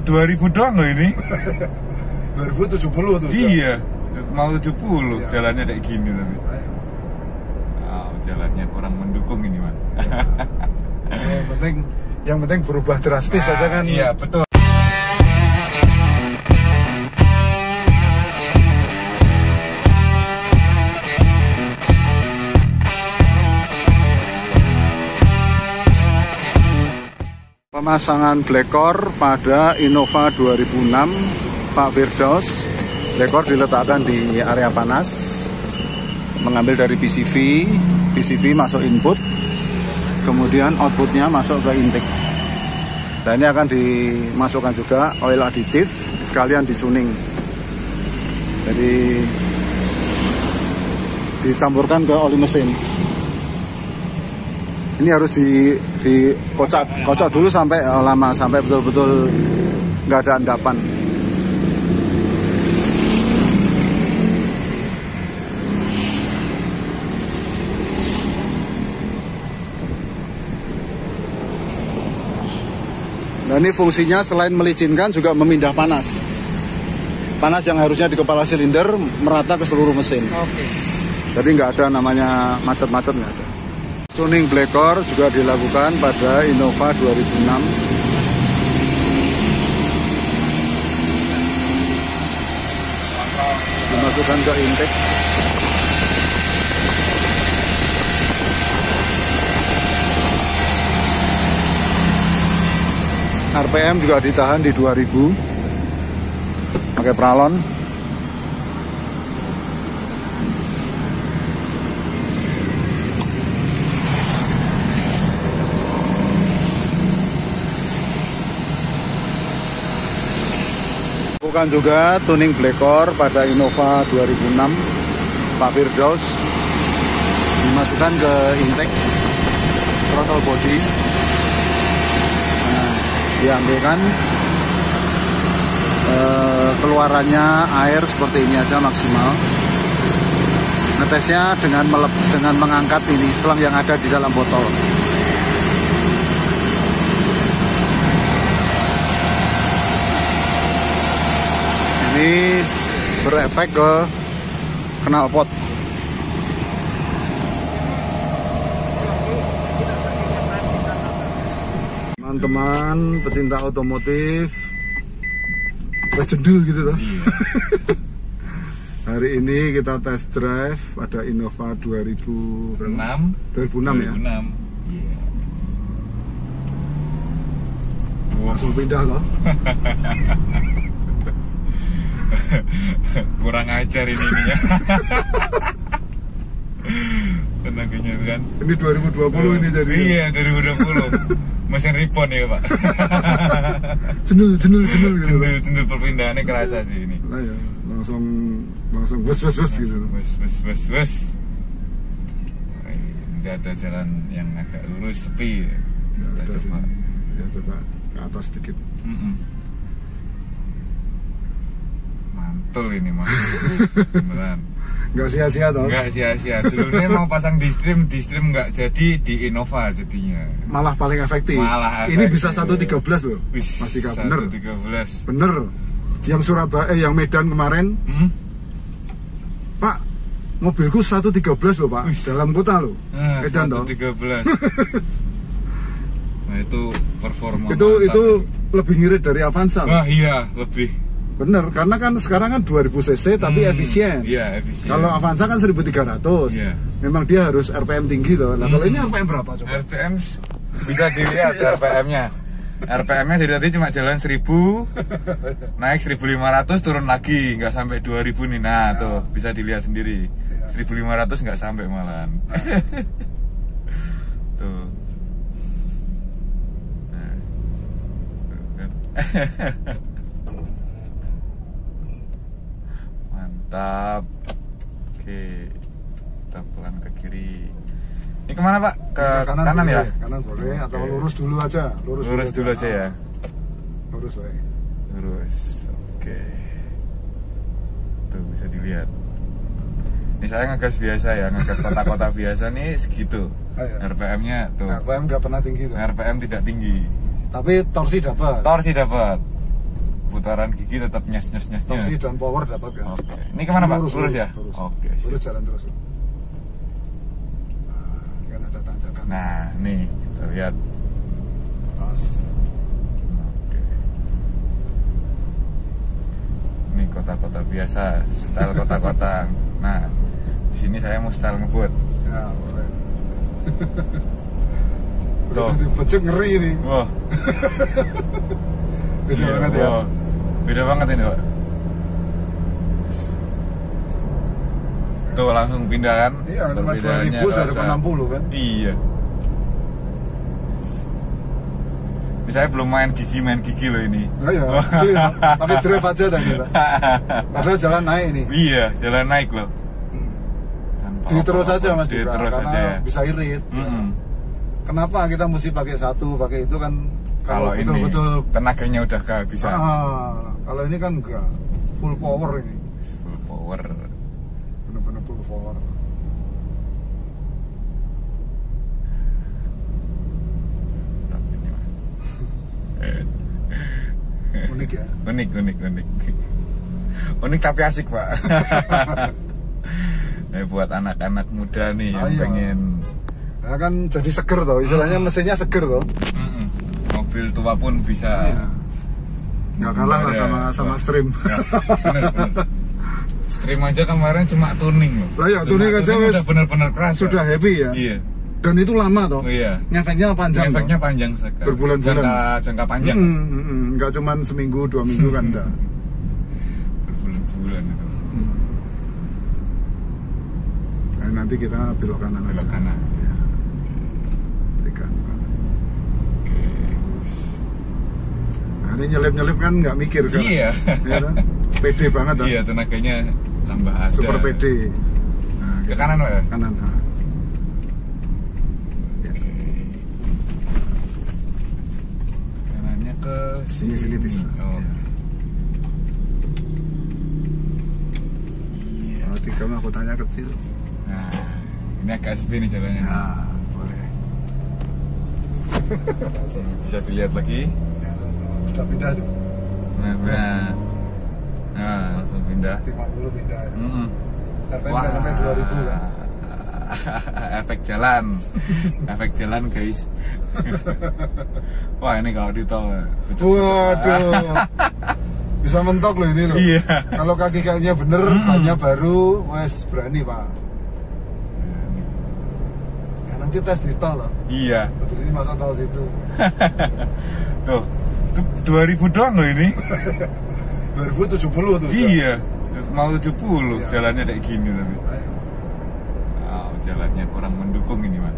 2000 doang loh ini. 2070 tuh. Iya, mau 70 iya. Jalannya kayak gini tapi. Jalannya kurang mendukung ini, Mas. Yang penting berubah drastis aja kan. Iya, betul. Pemasangan blekor pada Innova 2006 Pak Firdaus. Blekor diletakkan di area panas, mengambil dari PCV masuk input, kemudian outputnya masuk ke intake. Dan ini akan dimasukkan juga oil aditif sekalian dicuning. Jadi dicampurkan ke oli mesin. Ini harus kocok dulu sampai lama, sampai betul-betul nggak ada endapan. Nah, ini fungsinya selain melicinkan juga memindah panas. Panas yang harusnya di kepala silinder merata ke seluruh mesin. Oke. Jadi nggak ada namanya macet-macet, nggak ada. Tuning blekor juga dilakukan pada Innova 2006. Dimasukkan ke intake. RPM juga ditahan di 2000 pakai pralon. Lakukan juga tuning blekor pada Innova 2006 Pak Firdaus. Dimasukkan ke intake throttle body. Diambilkan keluarannya air seperti ini aja maksimal. Ngetesnya dengan mengangkat ini selang yang ada di dalam botol. Ini berefek ke knalpot. Teman-teman pecinta otomotif, jendul gitu loh. Iya. Hari ini kita test drive pada Innova 2006 ya. Iya. Langsung pindah loh. Kurang ajar ini ya. Tenaganya kan. Ini 2020 ini jadi. Iya, 2020. Mesin reborn ya, Pak. Jendul gitu. Jendul perpindahannya kerasa sih ini. Nah ya, langsung bus gitu. Bus. Ini ada jalan yang agak lurus sepi. Kita coba ke atas sedikit. Mantul ini mah. Beneran. Nggak sia-sia toh? Nggak sia-sia. Dulunya mau pasang di stream nggak jadi, di Innova jadinya. Malah paling efektif. Ini bisa 113 loh. Masih nggak bener. 113. Bener. Yang Surabaya, yang Medan kemarin. Pak, mobilku 113 loh Pak. Dalam kota loh. Medan toh. 113. Nah itu performa. Itu lebih ngirit dari Avanza. Wah iya, lebih. Bener, karena kan sekarang kan 2000 cc tapi efisien. Iya, efisien. Kalau Avanza kan 1300. Iya. Memang dia harus RPM tinggi loh. Nah, kalau ini RPM berapa coba? RPM bisa dilihat RPM-nya. RPM-nya dari tadi cuma jalan 1000, naik 1500, turun lagi, nggak sampai 2000 nih. Nah, tuh bisa dilihat sendiri. 1500 nggak sampai malahan. Tuh. Mantap. Oke, kita pelan ke kiri. Ini kemana Pak? Ke kanan ya? Kanan boleh, atau lurus dulu aja. Lurus dulu aja ya. Lurus baik. Lurus. Oke. Tuh bisa dilihat. Ini saya ngegas biasa ya, ngegas kota-kota biasa nih segitu. RPM-nya tuh. RPM nggak pernah tinggi tuh. RPM tidak tinggi. Tapi torsi dapat. Torsi dapat. putaran gigi tetap nyes-nyes-nyesnya. Opsi dan power dapat kan. Oke. Ini kemana Pak? Lurus ya? Lurus. Oke. Lurus Siap. jalan terus. Nah, ini kan ada tanjakan. Nah, nih kita lihat. Pas. Oke. Ini kota-kota biasa, style kota-kota. Nah, di sini saya mau style ngebut. Ya, boleh. Tuh. Udah dipecek ngeri ini. Wah. Beda Iya, banget ya. wah. Beda banget ini Pak. Tuh langsung pindah kan? Iya, cuma Perbedaannya 2000 sudah kerasa. 60 kan. Iya. Ini saya belum main gigi loh ini. Oh iya, itu ya. Pakai drive aja tadi Pak. Padahal jalan naik ini. Iya, jalan naik loh. Tanpa Di terus apa-apa. aja Mas Di juga, terus karena aja ya. bisa irit. Mm-mm. Kenapa kita mesti pakai satu, pakai itu kan? Kalau ini betul-betul tenaganya udah kehabisan. kalau ini kan enggak full power ini, Full power. benar-benar full power. Tapi ini Pak. Unik ya. Unik. Unik tapi asik Pak. Buat anak-anak muda nih yang Iya. pengen Nah, kan jadi seger toh, istilahnya mesinnya seger toh. Mm-mm. Mobil tua pun bisa. Iya. Nggak kalah lah sama stream. Ya, bener. Stream aja kemarin cuma tuning loh. Lah ya, tuning aja wes udah bener-bener keras. Sudah Pak. happy ya. Iya. Dan itu lama toh. Oh iya. Ngefeknya panjang. Efeknya toh. panjang sekali. Berbulan-bulan. Jangka panjang. Nggak cuman seminggu 2 minggu kan enggak. Berbulan-bulan itu. Nah, nanti kita belok kanan aja. Belok kanan. Ya. Tiga untuk kanan. Oke. Nah, ini nyelip kan nggak mikir sekarang. Iya. Ya, toh? Pede banget toh. Iya, tenaganya tambah ada. Super pede. Nah, Ke kanan Pak ya? kanan. Nah. Ya. Oke. Kanannya ke Sini bisa. Oh. Ya. Iya. Kalau tiga mah aku tanya kecil. Nah, ini agak sepi nih jalannya. Nah, boleh. Bisa dilihat lagi. Ya, sudah pindah tuh. Nah, langsung pindah. 50 pindah. Mm-mm. RPM nggak sampai 2000 kan. efek jalan guys. Wah, ini kalau di tol Waduh. Bisa mentok loh ini loh. Iya. Kalau kaki kakinya bener, bannya baru, wes berani Pak. Ya, nanti tes di tol loh. Iya. Habis ini masuk tol situ. Tuh 2000 doang loh ini. 2070 tuh. Iya. Mau 70 Iya. jalannya kayak gini tapi. Wow, jalannya kurang mendukung ini, Mas.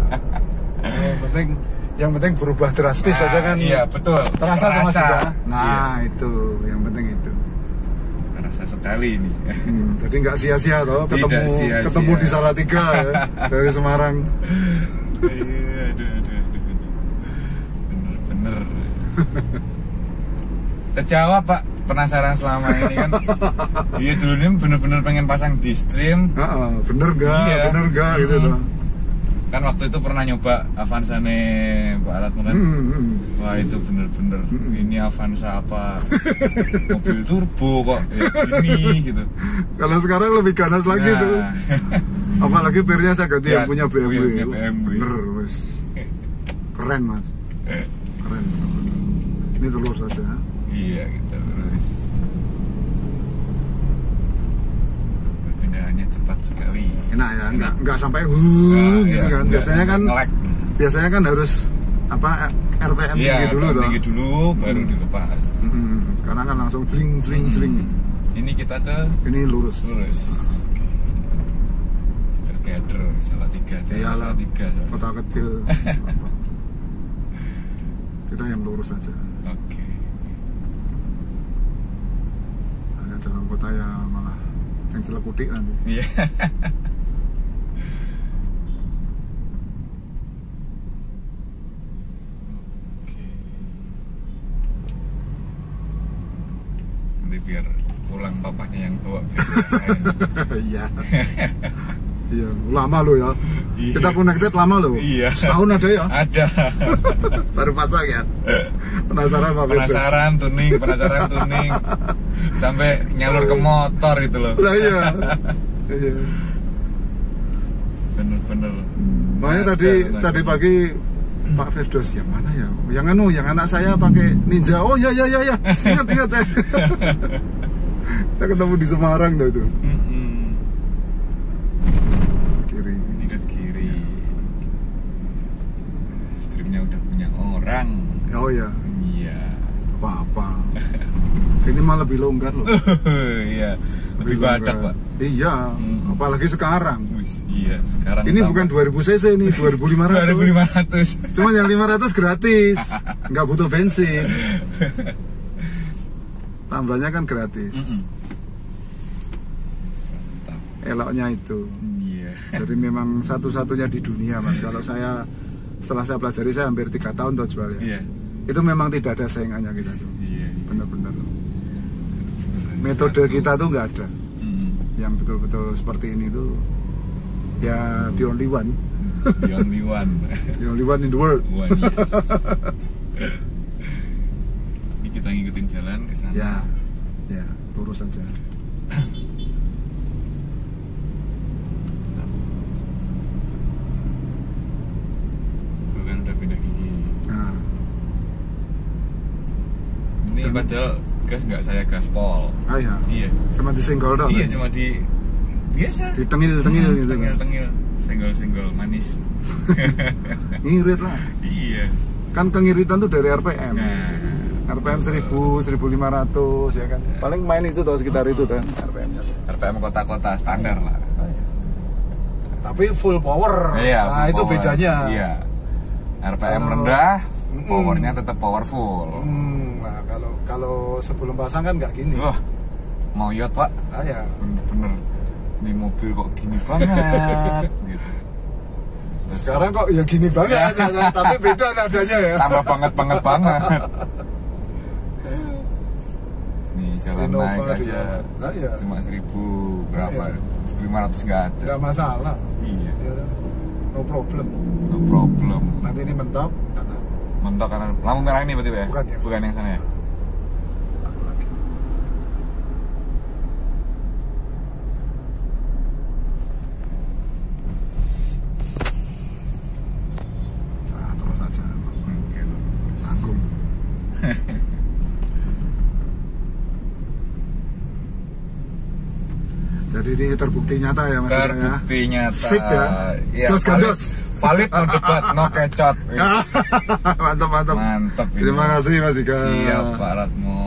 Yang penting berubah drastis aja kan. Iya, betul. Terasa tuh Mas juga. Iya. Nah, itu yang penting itu. Terasa sekali ini. Jadi nggak sia-sia toh Tidak sia-sia. ketemu di Salatiga ya, dari Semarang. Iya, aduh. Bener. Kecewa Pak, penasaran selama ini kan. Iya, dulu ini bener-bener pengen pasang di stream. Bener nggak? Iya. Bener nggak gitu toh. Kan waktu itu pernah nyoba Avanza-nya Pak Ratmo kan. Wah, itu bener-bener ini Avanza apa? Mobil turbo kok ini gitu. Kalau sekarang lebih ganas lagi Nah. tuh. Apalagi pirnya saya ganti Ya, yang punya BMW. punya BMW. Bener wes. Keren Mas. Keren. Ini telur saja. Iya, kita terus. Perpindahannya cepat sekali. Enak ya, nggak sampai Nah, gitu iya, kan. nggak nge-lag. Biasanya kan harus apa RPM Iya, tinggi dulu toh. tinggi dulu baru dilepas. Karena kan langsung celing. Ini kita ke Ini lurus. Ke Keder, Salatiga, Iyalah, Salatiga. kota kecil. Kita yang lurus aja. Oke. Saya dalam kota ya malah yang celekutik nanti. Iya. Oke. Nanti biar pulang papanya yang bawa biar saya. Iya. Iya, lama lo ya. Iya. Kita connected lama lo. Iya. Setahun ada ya? Ada. Baru pasang ya. Penasaran Pak Firdaus? Penasaran tuning. Sampai nyalur ke motor itu loh. Lah iya. Iya. Bener-bener. Makanya tadi pagi Pak Firdaus yang mana ya? Yang anak saya pakai Ninja. Oh ya. Ingat saya. Kita ketemu di Semarang tuh itu. Kiri. Ini ke kiri. Stripnya udah punya orang. Oh ya. Iya. Apa-apa. Ini malah lebih longgar loh. Iya. Lebih badak, Pak. Iya. Apalagi sekarang. Iya, sekarang. Ini bukan 2000 cc ini, 2500. 2500. Cuma yang 500 gratis. Nggak butuh bensin. Tambahnya kan gratis. Mantap. Eloknya itu. Iya. Jadi memang satu-satunya di dunia, Mas. Kalau setelah saya pelajari, saya hampir 3 tahun tuh jual ya. Iya. Itu memang tidak ada saingannya kita tuh. Iya. Benar-benar. Metode kita tuh nggak ada. Yang betul-betul seperti ini tuh ya the only one. The only one. The only one in the world. One, yes. Ini kita ngikutin jalan ke sana. Ya, lurus aja. Bukan udah pindah gigi. Nah, Ini padahal gas nggak saya gaspol. ya. Iya. Cuma disenggol dong. Iya, cuma di biasa. Ditengil gitu. Tengil, senggol manis. Ngirit lah. Iya. Kan kengiritan tuh dari RPM. Nah, RPM 1000, 1500 ya kan. Paling main itu tuh sekitar itu kan RPM-nya. RPM kota-kota standar lah. Tapi full power. Iya, Nah, full itu power. bedanya. Iya. RPM Kalau- rendah, powernya tetap powerful. Nah, kalau sebelum pasang kan nggak gini. Wah, mau yacht, Pak. Ya. Bener. Ini mobil kok gini banget gitu. Terus Sekarang kok ya gini banget, ya, tapi beda nadanya ya. tambah banget. Nih jalan Innova naik aja juga. Nah, iya. cuma 1000 berapa? Iya. 1500 nggak ada. Nggak masalah. Iya, Ya, no problem. no problem. Nanti ini mentok kanan. Mentok kanan. Lampu merah ini berarti Pak ya? Bukan yang yang sana ya? Satu lagi. Nah, terus aja. Oke. Tanggung. Jadi ini terbukti nyata ya Mas. Terbukti nyata. Sip ya. Jos gandos. Valid, no debat, no kecot. Mantap. Mantap ini. Terima kasih Mas Ika. Siap Pak Ratmo.